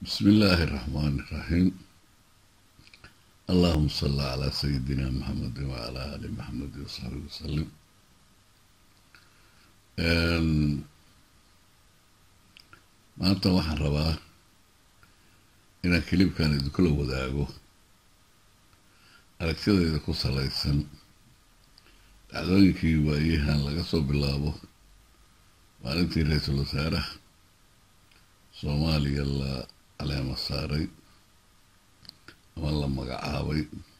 بسم الله الرحمن الرحيم. اللهم صل على سيدنا محمد وعلى آل محمد وصحبه وسلم. maanta waxaan rabaa inaan kilibkan idinkula wadaago aragtidayda ku salaysan dhacdooyinkii waayahan laga soo bilaabo maalintii ra-iisul wasaaraha Soomaaliya la caleema saaray ama la magacaabay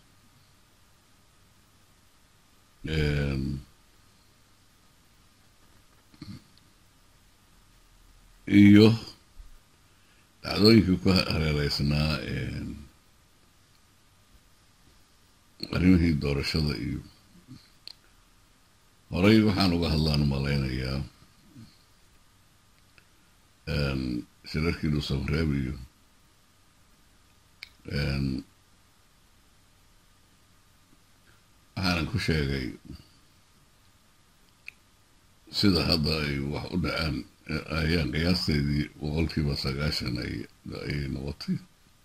iyo dhacdooyinkii ku hareereysnaa arrimihii doorashada iyo horey waxaan uga hadlaan u malaynayaa shirarkii dhuusamareeb iyo waxaanan ku sheegay sida hadda ay wax u dhacaan ayaan qiyaasteedii 90% ay noqotay.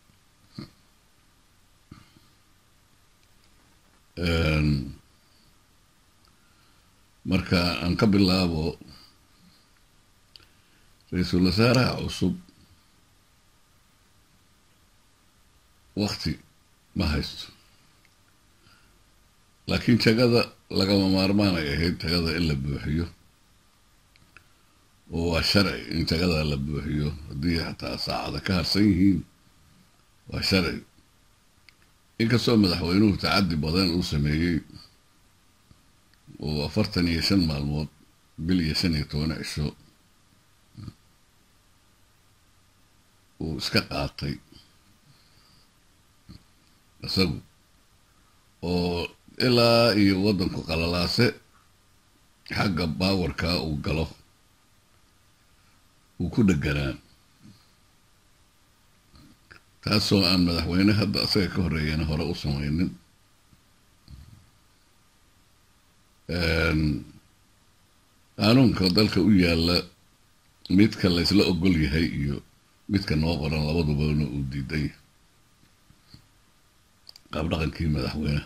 Marka aan ka bilaabo ra-iisul wasaaraha cusub waqti ma haysto, laakiin jagada lagama maarmaan ay ahayd jagada in la buuxiyo oo waa sharci in jagada la buuxiyo haddii xataa saacada ka harsan yihiin waa sharci. inkastoo madaxweynuhu tacaddi badan uu sameeyey oo 45 maalmood bil iyo 15 cisho uu iska qaatay isagu oo ilaa iyo waddanku qalalaase xagga baawarka uu galo uu ku dheganaan, taasoo aan madaxweyne hadda asaga ka horreeyana hore u samaynin. qaanuunka dalka u yaalla midka la isla ogol yahay iyo midka noo qoran labadubana uu diidan yahay qaab dhaqankii madaxweynaha.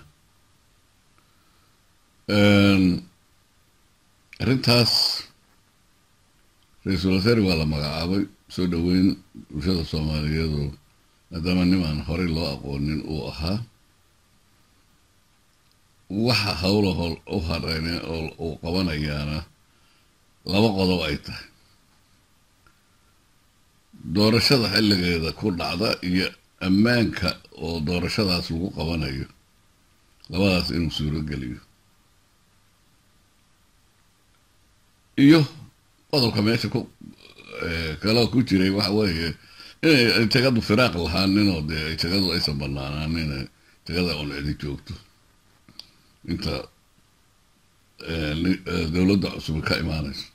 arrintaas ra-iisul wasaare waa la magacaabay, soo dhoweyn bulshada Soomaaliyeed oo maadaama nimaan horey loo aqoonin uu ahaa. waxa howlo u hareyne oo uu qabanayaana laba qodob ay tahay: doorashada xilligeeda ku dhacda iyo ammaanka oo doorashadaas lagu qabanayo, labadaas inuu suuro geliyo. iyo qodobka meesha kaloo ku jiray waxa weeye inay jagadu firaaq lahaanin oo dee jagadu aysan banaanaanin, jagada oon cidi joogto inta dowladda cusub ka imaanayso.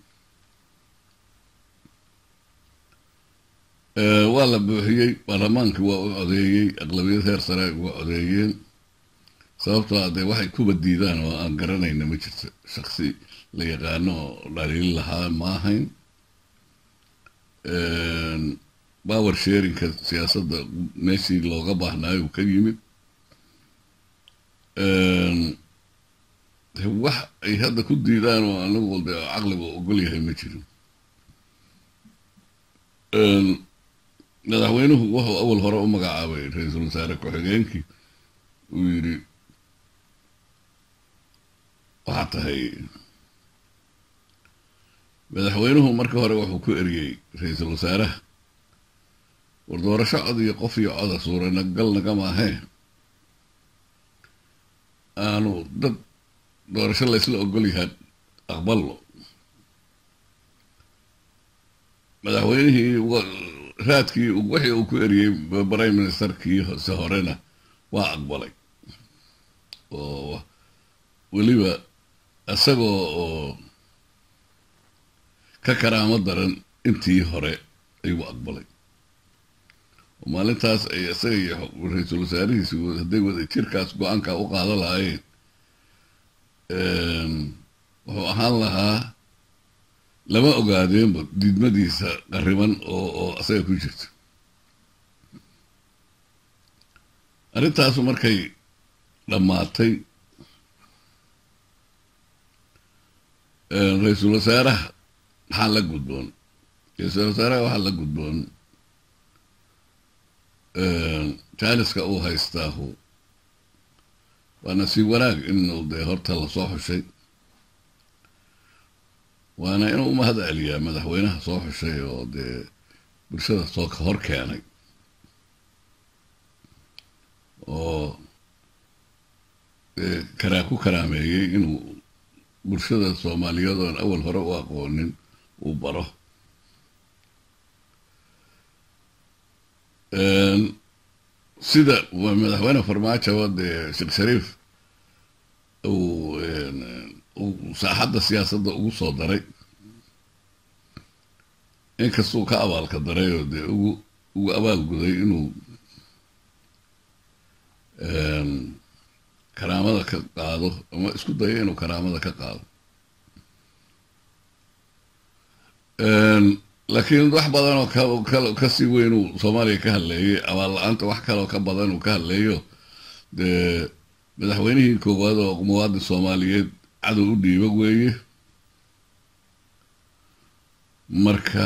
waa la buuxiyey, baarlamaankii waa u codeeyey, aqlabiyad heer sare ay uga codeeyeen. sababtoo ah dee waxay kuba diidaan oo aan garanayna ma jirto, shaksi la yaqaano oo dhaliil lahaa ma ahayn. power sharingka siyaasadda meeshii looga baahnaayo ka yimid. wax ay hadda ku diidaan oo anigu de caqliga ogol yahay ma jirin. madaxweynuhu wuxuu awal hore u magacaabay ra-iisul wasaare ku-xigeenkii, uu yidhi waxaa tahay madaxweynuhu marka hore wuxuu ku eriyey ra-iisul wasaaraha, war doorasho cod iyo qof iyo coda suuranagal nagama ahee, aanu dad doorasho laysla ogol yahay aqballo. madaxweynihii raadkii wixii uu ku eriyey prime ministerkii se horena waa aqbalay, oo weliba isagoo oo ka karaamo daran intii hore ayuu aqbalay. oo maalintaas ay isaga iyo ra-iisul wasaarihiisi hadday wada jirkaas go-aanka u qaada lahaayeen, wuxuu ahaan lahaa lama ogaadeenba diidmadiisa qariban oo asaga ku jirta. arrintaasu markay dhammaatay ra-iisul wasaaraha maxaa la gudboon ra-iisul wasaaraha waxaa la gudboon jaaliska uu haystaahu waa nasiib wanaag inuu dee horta lasoo xushay waana inuu u mahad celiyaa madaxweynaha soo xushay oo dee bulshada soo hor keenay oo ku karaameeyey inuu bulshada soomaaliyeed oon awal hore u aqoonin uu baro sida madaxweyne farmaajo dee sheekh shariif uu saaxadda siyaasadda ugu soo daray inkastuu ka abaalka daray oo dee ugu abaalguday inuu karaamada ka qaado ama isku dayo inuu karaamada ka qaado laakiin wax badan oo kasii weyn uu soomaaliya ka hadleeyey abaal la-aanta wax kaloo ka badan uu ka hadleeyo dee madaxweynihii koowaad oo muwaadin soomaaliyeed cadow u dhiiba weeye marka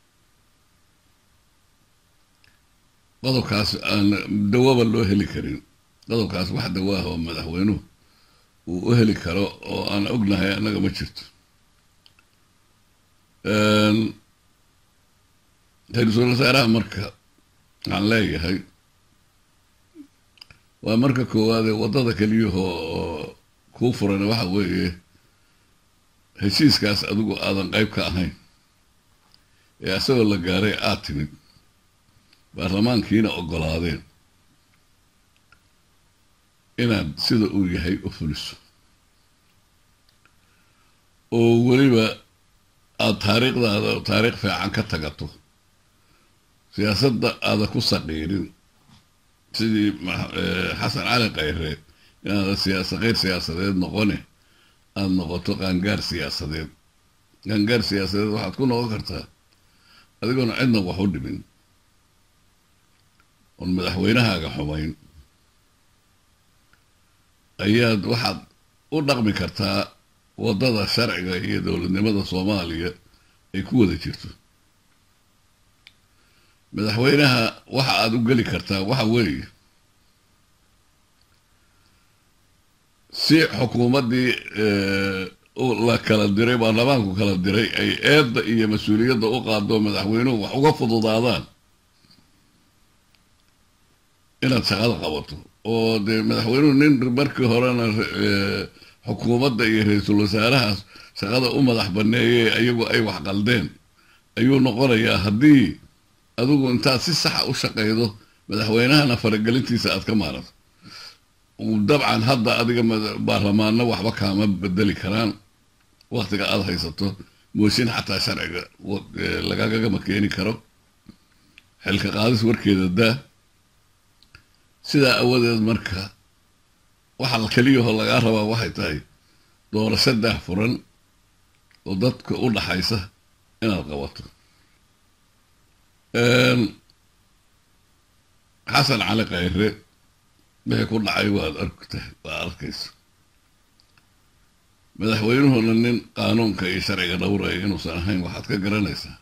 qodobkaas aan dawaba loo heli karin qodobkaas wax dawaah oo madaxweynuhu uu u heli karo oo aan ognahay annaga ma jirto ra-iisul wasaaraha marka waxaan leeyahay waa marka koowaadee waddada keliyaho oo kuu furan waxa weeye heshiiskaas adigu aadan qayb ka ahayn ee isagoo la gaaray aad timid baarlamaankiina oggolaadeen inaad sida uu yahay u fuliso oo weliba aada taariikhdaada taariikh fiican ka tagato siyaasadda aada ku saqiirin sidii xasan cali khayre inaada kheyr siyaasadeed noqone aada noqoto qaangaar siyaasadeed qaangaar siyaasadeed waxaad ku noqon kartaa adigoona cidna wax u dhimin oon madaxweynahaaga xumayn ayaad waxaad u dhaqmi kartaa waddada sharciga iyo dowladnimada soomaaliya ay ku wada jirto madaxweynaha waxa aada u geli kartaa waxa weeye si xukuumaddii la kala diray baarlamaanku kala diray ay eedda iyo mas-uuliyadda u qaado madaxweynuhu wax uga fududaadaan inaad shaqada qabato oo dee madaxweynuhu nin markii horena xukuumadda iyo ra-iisul wasaarahaas shaqada u madax banneeyey ayagu ay wax qaldeen ayuu noqonayaa haddii adigu intaad si saxa u shaqaydo madaxweynahana faragelintiisa aad ka maarato dabcan hadda adiga baarlamaanna waxba kaama bedeli karaan waktiga aada haysato mooshin xataa sharciga lagagama keeni karo xilka qaadis warkeeda daa sidaa awadeed marka waxa keliyahoo lagaa rabaa waxay tahay doorasho daah furan oo dadka u dhaxaysa inaad qabato xasan cali khayre wixii ku dhacay waad arkaysa madaxweynuhuna nin qaanuunka iyo sharciga dhowraya inuusan ahayn waxaad ka garanaysaa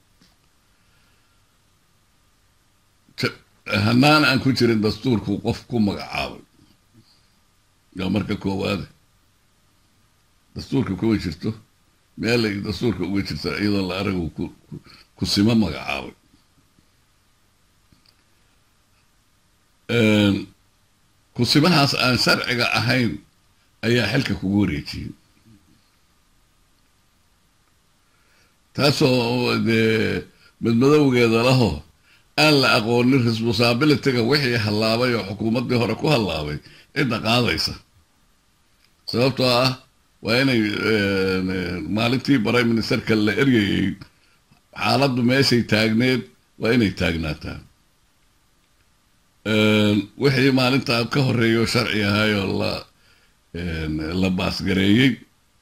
hanaan aan ku jirin dastuurku qof ku magacaabay yaa marka koowaade dastuurka kuma jirto meelay dastuurka uga jirta iyadoo la aragu ku simo magacaabay kusimahaas aan sharciga ahayn ayaa xilka kugu wareejiyey taasoo dee madmadowgeeda laho aan la aqoonin responsibilityga wixii hallaabay oo xukuumaddii hore ku hallaabay cidda qaadaysa sababtoo ah waa inay maalintii prime ministerka la eryayey xaaladdu meeshay taagneed waa inay taagnaataa wixii maalintaa ka horreeyo sharci ahaayoo la baasgareeyey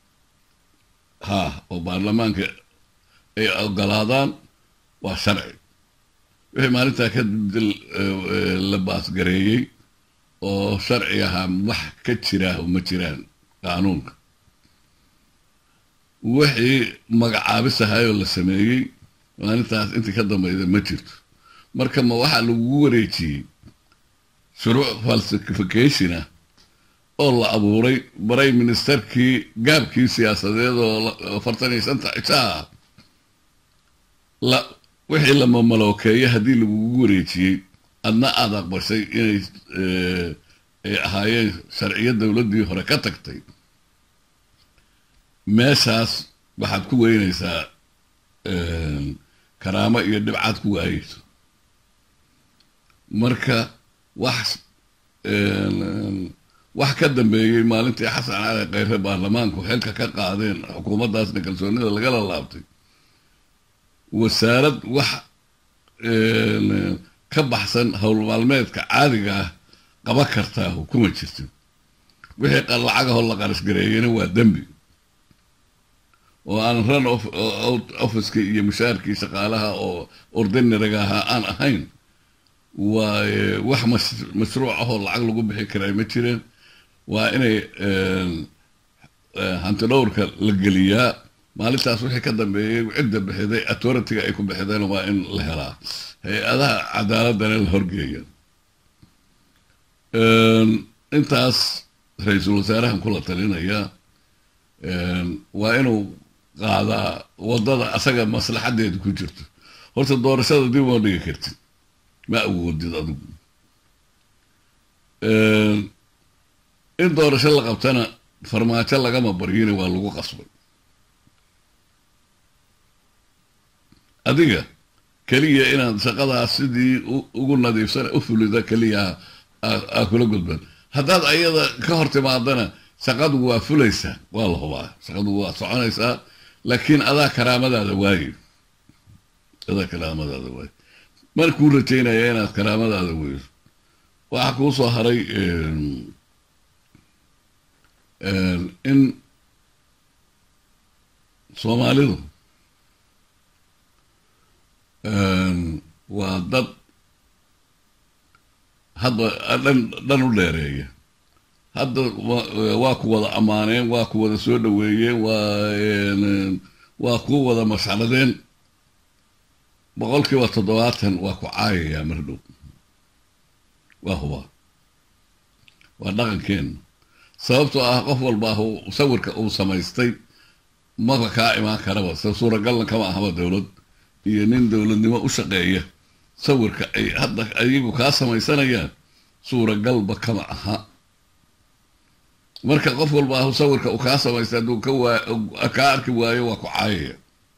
oo baarlamaanka ay ogolaadaan waa sharci wixii maalintaa kadib la baasgareeyey oo sharciyaha wax ka jira uma jiraan qaanuunka wixii magacaabis ahayoo la sameeyey maalintaas intii ka dambayda ma jirto marka ma waxa lagu wareejiyey shuruuc falsification ah oo la abuuray prime ministerkii gaabkii siyaasadeed oo 45 cishaa la wixii la mamalookeeyay haddii lagu wareejiyey adna aad aqbashay inay ahaayeen sharciyo dowladdii hore ka tagtay meeshaas waxaad ku weynaysaa karaamo iyo dhibcaad ku waayeyso marka wax ka dambeeyey maalintii xasan cali khayre baarlamaanku xilka ka qaadeen xukuumaddaasna kalsoonida lagala laabtay wasaarad wax ka baxsan howl maalmeedka caadiga ah qaba kartaa kuma jirto wixii lacagahoo la qarashgareeyena waa dembi oo aan run officekii iyo mushaarkii shaqaalaha oo ordinariga ahaa aan ahayn waa wax mashruuc ahoo lacag lagu bixi karaa ma jireen waa inay hanti dhowrka la geliyaa maalintaas wixii ka dambeeyey cidda bixiday authority-ga ay ku bixideen waa in la helaa hay-adaha cadaaladana la horgeeya intaas ra-iisul wasaarahan kula talinaya waa inuu qaadaa waddada asaga maslaxadeeda ku jirto horta doorashada dib uma dhigi kartid ma awoodid adigu in doorasho la qabtana farmaajo lagama baryina waa lagu qasbay adiga keliya inaad shaqadaas sidii ugu nadiifsan u fulida keliya aa kula gudban haddaad ayada ka hor timaadana shaqadu waa fulaysaa waa la hubaa shaqadu waa soconaysaa laakiin adaa karaamadaada waaye markuu rajaynaya inaad karaamadaada weyso waxaa kuu soo haray in soomaalidu waa dad hadda dhan u dheereeya hadda waa ku wada ammaaneen waa ku wada soo dhaweeyeen waa ku wada masharadeen 70% waa ku caayayaa mar dhow waa hubaa waa dhaqankeena sababtoo ah qof walba sawirka uu samaystay maba kaa imaan karaba suuragalna kama ahaba dowlad iyo nin dowladnimo u shaqeeya sawirka ay hadda ayagu kaa samaysanayaan suuragalba kama aha marka qof walba sawirka uu kaa samaystay hadduu kaa arki waayo waa ku caayaya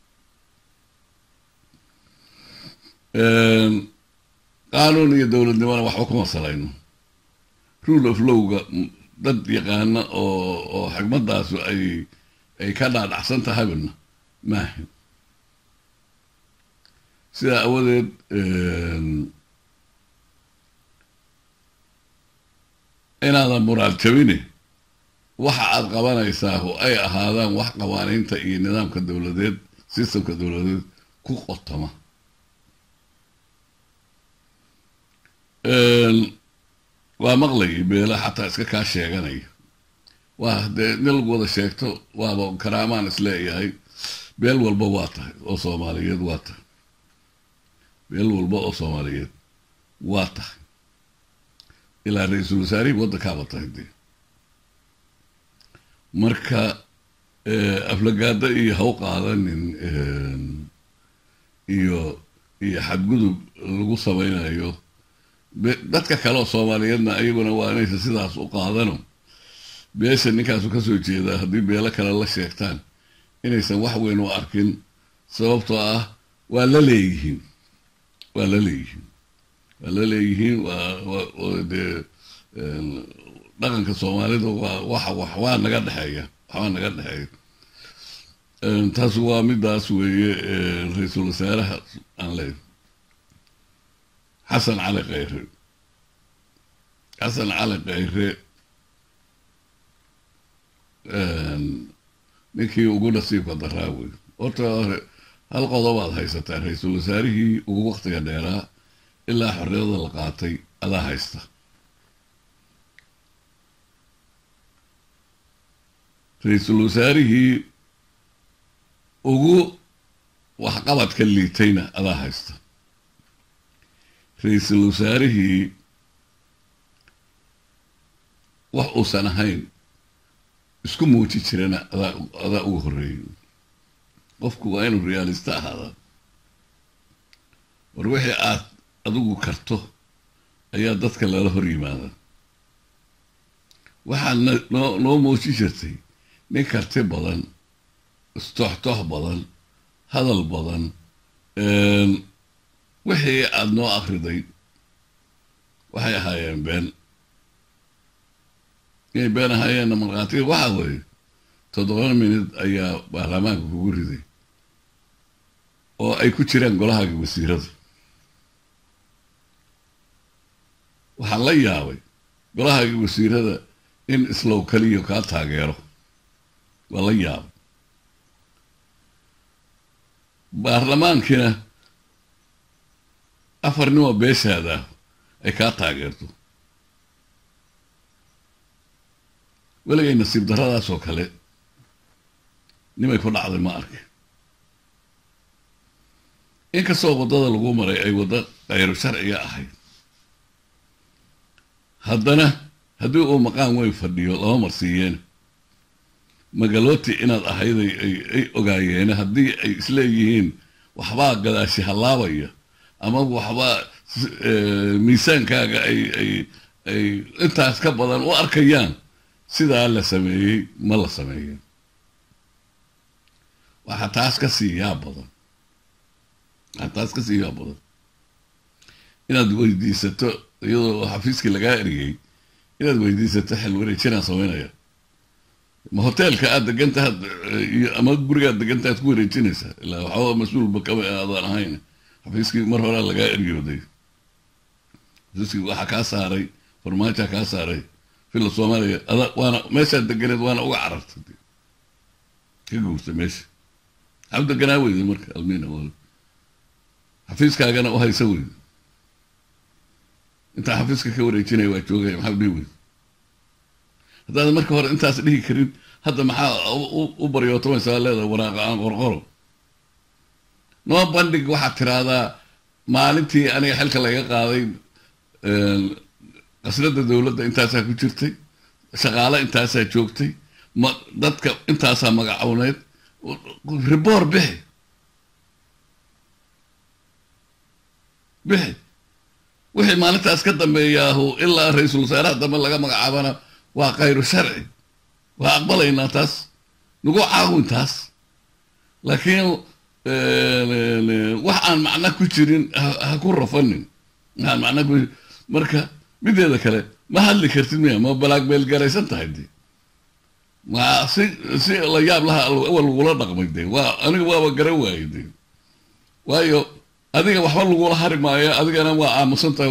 qaanuun iyo dowladnimona waxba kuma salayno rule of lowga dad yaqaana oo xigmadaasu ay ka dhaadhacsan tahayna maaha sidaa awadeed inaadan muraad jabine waxa aad qabanaysaa oo ay ahaadaan wax qawaaniinta iyo nidaamka dowladeed systemka dowladeed ku qotoma waa maqlay beela xataa iska kaa sheeganaya waa dee nin lagu wada sheegto waaba karaamaan isleeyahay beel walba waa tahay oo soomaaliyeed waa tahay beel walba oo soomaaliyeed waa tahay ilaa ra-iisul wasaarihii waddankaaba tahay dee marka aflagaada iyo haw qaadanin iyo xadgudub lagu samaynayo dadka kale oo soomaaliyeedna ayaguna waa inaysan sidaas u qaadano beesha ninkaasu kasoo jeedaa haddii beelo kale la sheegtaan inaysan wax weyn u arkin sababtoo ah waa la leeyihiin dee dhaqanka soomaalida waxbaa naga dhexeeya taas waa midaas weeye ra-iisul wasaaraha aan leeyahay xasan cali khayre ninkii ugu nasiibka daraa wey horta hal qodobaad haysataa ra-iisul wasaarihii ugu waqtiga dheeraa ilaa xorriyada la qaatay adaa haysta رئيس الوزراء ugu wax qabad ka liitayna adaa haysta ra'iisul wasaarihii wax uusan ahayn isku muuji jirana adaa ugu horeeyay qofku waa inuu realista ahaada war wixii aad adigu karto ayaa dadka lala hor yimaada waxaan noo muuji jirtay nin karti badan استحتح بدل هذا البدن وحي أدنو أخردي وحي هايين بين بين هايين من غاتي وحوي تدغن من أي برلمان كوريدي أو أي كتيرين قولها بسيرة وحلي ياوي قولها بسيرة إن إسلو كليو كاتها غيره والله ياوي baarlamaankina afar nin oo beeshaada ay ka taageerto waligay nasiib daradaas oo kale nimay ku dhacday ma arkin inkastoo wadada lagu maray ay wada qayr sharciga ahayd haddana haddii uu maqaan way fadhiyo laba marsiiyeen magalooti inaad ahayd ay ogaayeen haddii ay isleeyihiin waxbaa gadaashi halaabaya ama waxbaa miisaankaaga ay intaas ka badan u arkayaan sidaa la sameeyey ma la sameeyeen waxaa taas ka siiyaa badan inaad weydiisato iyadoo xafiiskii lagaa eriyey inaad weydiisato xil wareejinaan samaynaya ما هوتيل كأد جنت هاد أما برجع جنت هتكون رجينيسا لا هو مسؤول بكم هذا هاين حفيزك مرة ولا لقى إرجو دي حفيزك وحكا ساري فرماجة حكا ساري في الصومالية هذا وأنا ماشي الدجنت وأنا وعرفت دي كيف قلت ماشي عبد الجناوي ذي مرك المين هو حفيزك أنا وهاي يسوي أنت حفيزك كوريتيني وأشوفه محب ديوي هذا مركب هور أنت أسأليه كريم هذا محا وبريوتون سؤال هذا وراء غرغر نوع بندق واحد ترى هذا ما أنتي أنا حلك الله قاضي قصرت الدولة أنت أسأكوتشتي شغالة أنت أسأكوتشتي ما ضدك أنت أسأمقعونات ربور به وحي ما أنت أسكتم بياهو إلا رئيس الوزراء دم الله مقعبنا وغير شرعي وأقبلنا تاس نقول عاون تاس لكن وحان معنا كتيرين هكون رفنن معنا مركا بدي هذا كله ما هل كرتني ما بلاك بالجريس أنت هدي ما سي الله جاب لها أول ولد رقم يدي وأنا هو جروا يدي وأيو هذيك وحول الغول حرب معي هذيك أنا وعمصنت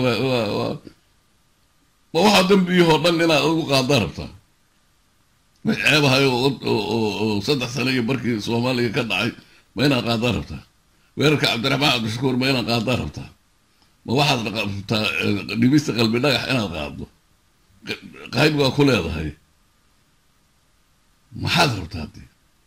ما واحد بيه هربان لنا قادرته عيبها وصدق سنة بركي صومالي كدعي ما هنا قادرته ويركع عبد الرحمن عبد الشكور ما هنا قادرته ما واحد نبيست قلبي ناجح هنا قاده قايد وكل هذا هاي ما حضرته هذه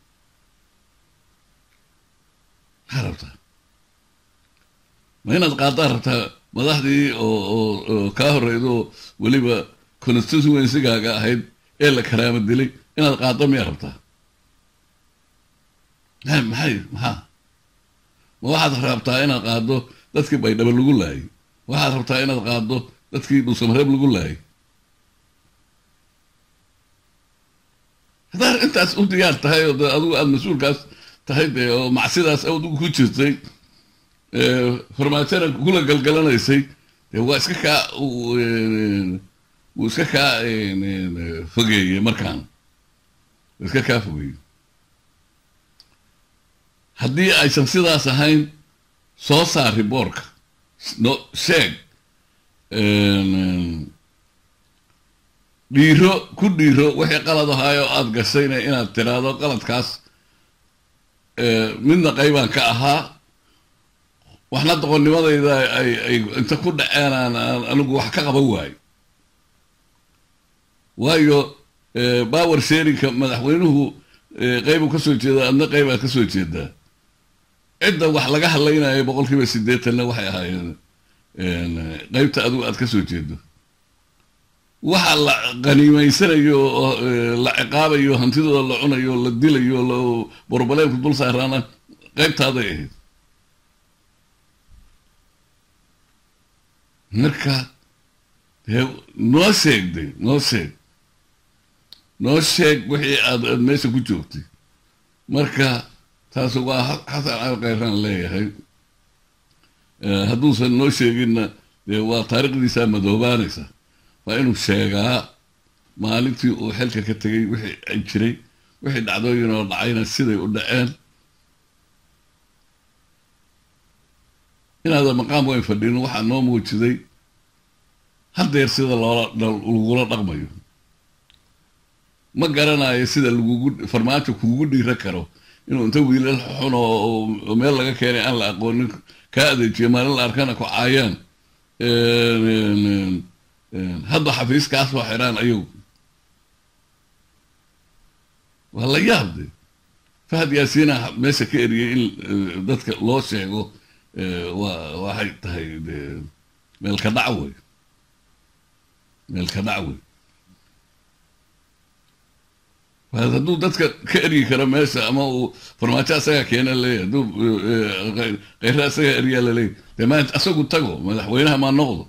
حضرته ما هنا قادرته madaxdii oo ka horreedo waliba constituency-gaaga ahayd ee la karaama dilay inaad qaado miyaa rabtaa maxaa ma waxaad rabtaa inaad qaado dadkii baydhabo lagu laayay waxaad rabtaa inaad qaado dadkii dhuusamareeb lagu laayay haddaad intaas u diyaar tahay oo adigu aada mas-uulkaas tahay dee oo macsidaas adigu ku jirtay farmaajana kula galgalanaysay dee waa iska kaa wuu iska kaa fogeeyey markaan iska kaa fogeeyey haddii aysan sidaas ahayn soo saar riboorka sheeg ku dhiiro wixii qalad ahaayo aada gashayna inaad tiraahdo qaladkaas midna qaybaan ka ahaa waxna doqonnimadayda ay inta ku dhaceen anigu wax ka qaban waayo power sharingka madaxweynuhu qaybu ka soo jeeda adna qaybaa ka soo jeedaa cidda wax laga hadlaynayo 80% waxay ahaayeen qaybta adigu aad ka soo jeedo waxa la qaniimaysanayo la ciqaabayo hantidooda la cunayo la dilayo la borbaleenku dul saarana qaybtaada ahayd marka noo sheeg wixii aad meesha ku joogtay marka taas waa xasan cali khayran leeyahay hadduusan noo sheeginna waa taariikhdiisa madoobaanaysa waa inuu sheegaa maalintii uu xilka ka tegay wixii ay jiray wixii dhacdooyin oo dhacayna siday u dhaceen inaada maqaam weyn fadhin waxaa noo muujiday haddeer sida lagula dhaqmayo ma garanayo sida farmaajo kuugu dhiira karo inuu inta wiilal xun oo meel laga keenay aan la aqoonin kaa adeejiyo maalin la arkana ku caayaan hadda xafiiskaas waa xiraan ayagu waa la yaabde fahad yaasiina meesha ka eriyay in dadka loo sheego waxay tahay meel ka dhac wey hadduu dadka ka eryi karo meesha ama uu farmaajo asaga keena leeyahy hadduu khayra asaga eryaa laleeyahy dee maanta asagu tago madaxweynaha maa noqdo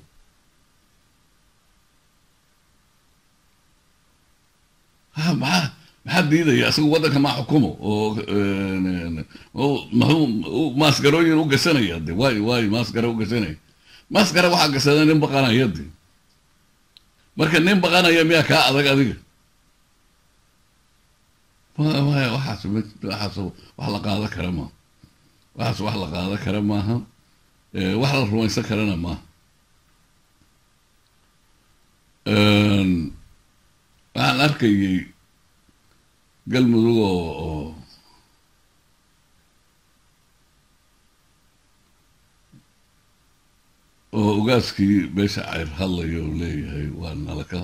maxaa diidaya asagu waddanka maa xukumo oo maasgarooyin u gashanaya de waayo maasgara u gashanaya maasgara waxaa gashada nin baqanaya de marka nin baqanaya miyaa kaa adag adiga waxaas wax la qaada kara maaha waxaas wax la qaada kara maaha wax la rumaysan karana maaha waxaan arkayay galmudug oo ugaaskii beesha cayr hadlayo oo leeyahay waa nalaka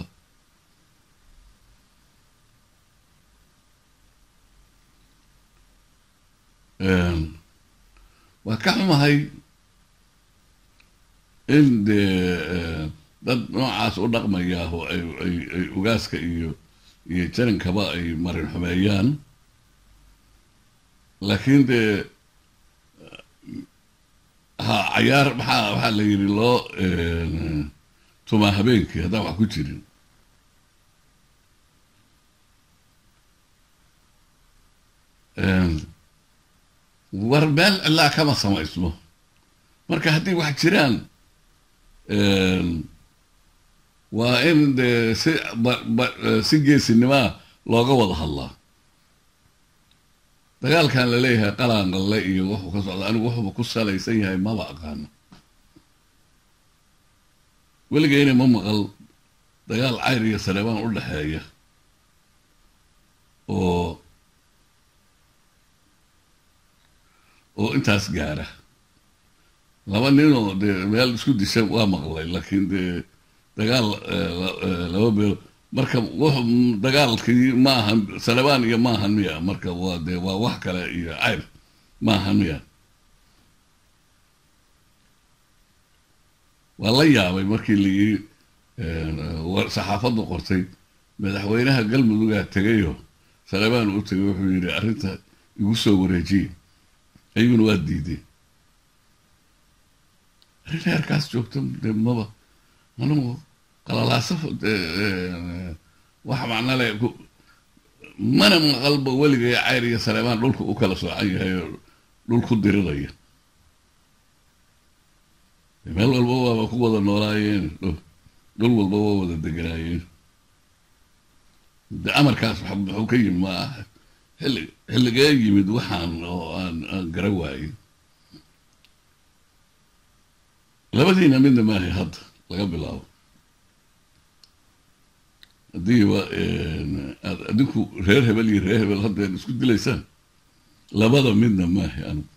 waa ka xumahay in dee dad noocaas u dhaqmayaaho ay ugaaska iyo jarankaba ay marin xumeeyaan laakiin dee cayaar waxaa la yidhi loo tumaa habeenkii haddaan wax ku jirin war meel cilaa kama samaysmo marka haddii wax jiraan waa in dee si geesinimaa looga wada hadlaa dagaalkan laleeyahay qalaanqalle iyo wuxuu ka socda anigu wuxuuba ku salaysan yahay maba aqaano weligayna ma maqal dagaal cayr iyo saleebaan u dhexeeya oo intaas gaara laba ninoo dee meel isku disha waa maqlay laakiin dee dagaal laba beelo marka wuxuu dagaalkii maahan salebaan iyo maahan miya marka waa dee waa wax kale iyo cayb maahan miya waa la yaabay markii layii saxaafaddu qortay madaxweynaha galmudugaa tegayo salebaan u tegay wuxuu yidhi arrinta igu soo wareejiye ayaguna waa diiday arrin heerkaas joogta dee maba anugu qalalaaso wax macno le mana maqalba weligay cayr iyo saleebaan dhulka u kala soocan yahay oo dhul ku diriraya meel walba waaba ku wada noolaayeen dhul walba waa wada deganaayeen de amarkaas wuxuu ka yimid ma aha xilligee yimid waxaan oo aan gara waayey labadiina midna maahay hadda laga bilaabo haddii aad adinku reer hebel iyo reer hebel hadda isku dilaysaan labada midna maahay anigu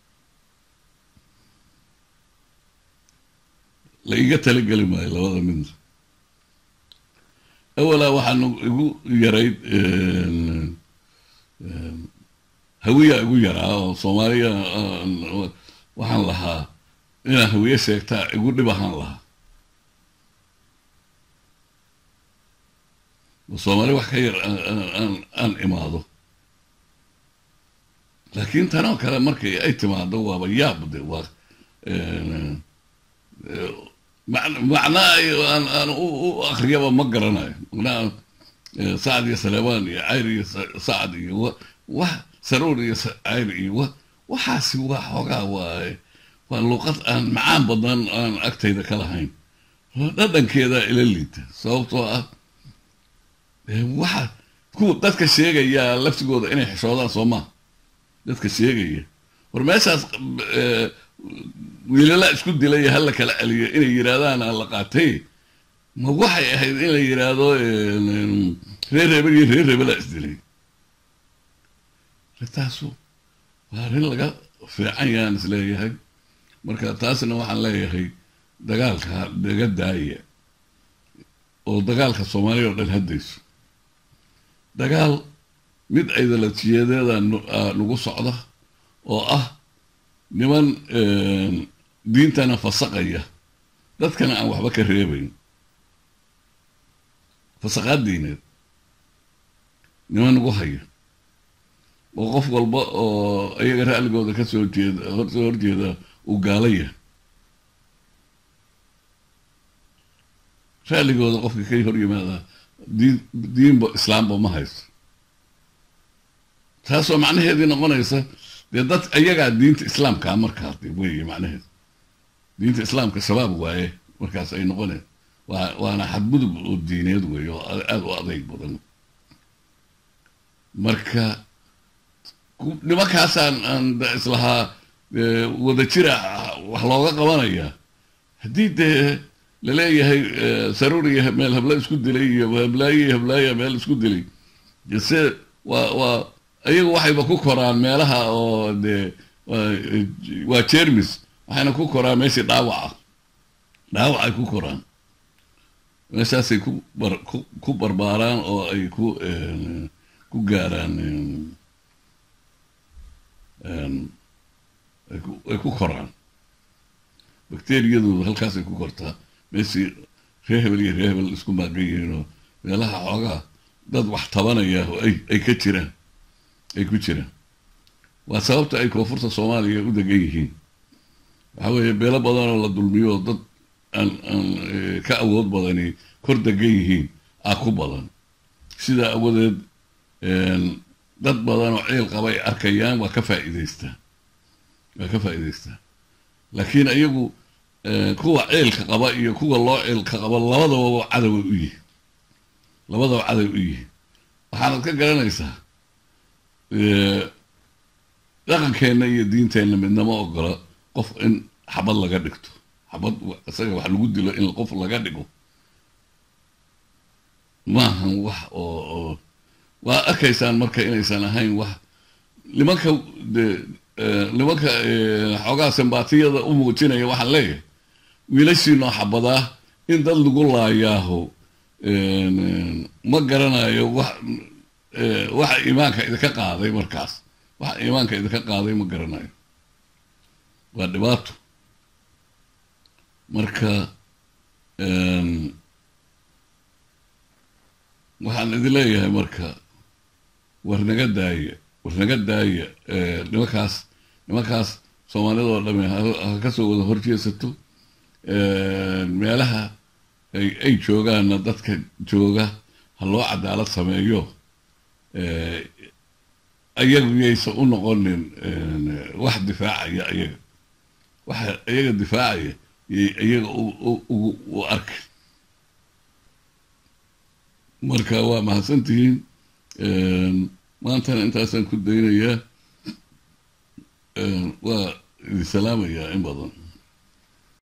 la iga talageli maayo labada midna awalaa waxaanu igu yarayd hawiya igu yaraa oo Soomaaliya waxaan lahaa inaan hawiye sheegtaa igu dhib ahaan lahaa Soomaali wax ka yar aan imaado laakiin tanoo kale markay ay timaado waaba yaab de waa macnaa aan u akhriyaba ma garanayo macnaa Sacad iyo Salebaan iyo Cayr iyo Sacad iyo wax Saruur iyo Cayr iyo waxaasi waa xoogaa waa luqad aan macaan badan aan agtayda ka lahayn dhadhankeeda ila liita sababtoo ah waxa kuwa dadka sheegaya laftigooda inay xishoodaan Soomaa dadka sheegaya war meeshaas wiilala isku dilay hal kala celiyo inay yiraahdaan la qaatay ma waxay ahayd in la yiraahdo reer rebel isdilay taasu waa rin laga fiican yaan isleeyahay marka taasna waxaan leeyahay dagaalka laga daaya oo dagaalka Soomaaliya oo dhan hadayso dagaal mid ideolojiyadeeda nagu socda oo ah niman diintana fasaqaya dadkana aan waxba ka reebayn fasaqad diineed niman ugu haya oo qof walba oo ayaga raaligooda ka soo horjeeda u gaalaya raaligooda qofka ka hor yimaada diinba islaamba ma haysto taasoo macnaheedu noqonaysa dee dad ayagaa diinta islaamka markaa weeye macnaheedu diinta islaamka shabaab waaye markaas ay noqoneen waana xadgudub oo diineed weeye oo aad u adayg badan marka nimankaasaan aan islahaa wada jira wax looga qabanaya haddii dee laleeyahay Saruur iyo meel habla isku dilay iyo hablaaya meel isku dilay se waa ayagu waxayba ku koraan meelaha oo dee waa Jermis waxayna ku koraan meeshii dhaawacay ku koraan meeshaasay ku barbaaraan oo ay ku gaaraan ay ku koraan bakteeriyadu halkaasay ku kortaa meeshii reer hebel isku maaqan yihiin oo meelaha xoogaa dad wax tabanaya oo ay ku jiraan waa sababta ay koonfurta Soomaaliya u degan yihiin waxa weeye beelo badan oo la dulmiyo dad aan ka awood badani kor degan yihiin ku badan sida awoodeed dad badan oo ceel qabay arkayaan waa ka faa'iideystaa laakiin ayagu kuwa ceelka qaba iyo kuwa loo ceelka qaba labadaba cadow u yihiin waxaad ka garanaysaa dhaqankeena iyo diinteena midnama ogola qof in xabad laga dhigto xabad isaga wax lagu dilo in qof laga dhigo maahan wax oo waa arkaysaan marka inaysan ahayn wax nimanka xoogaa simbaatiyada u muujinaya waxaan leeyahay wiilashiinoo xabadaa in dad lagu laayaaho ma garanayo waxa iimaanka idinka qaaday markaas waxa iimaanka idinka qaaday ma garanayo waa dhibaato marka waxaan idin leeyahay marka war naga daaya nimankaas Soomaalida oo dhamay ka soo wada horjeesato meelaha ay joogaana dadka jooga ha loo cadaalad sameeyo ayagu yaysan u noqonin wax difaacaya waxa ayaga difaacaya iyaga u arka marka waa mahadsantihiin maantana intaasaan ku daynayaa waa idin salaamayaa in badan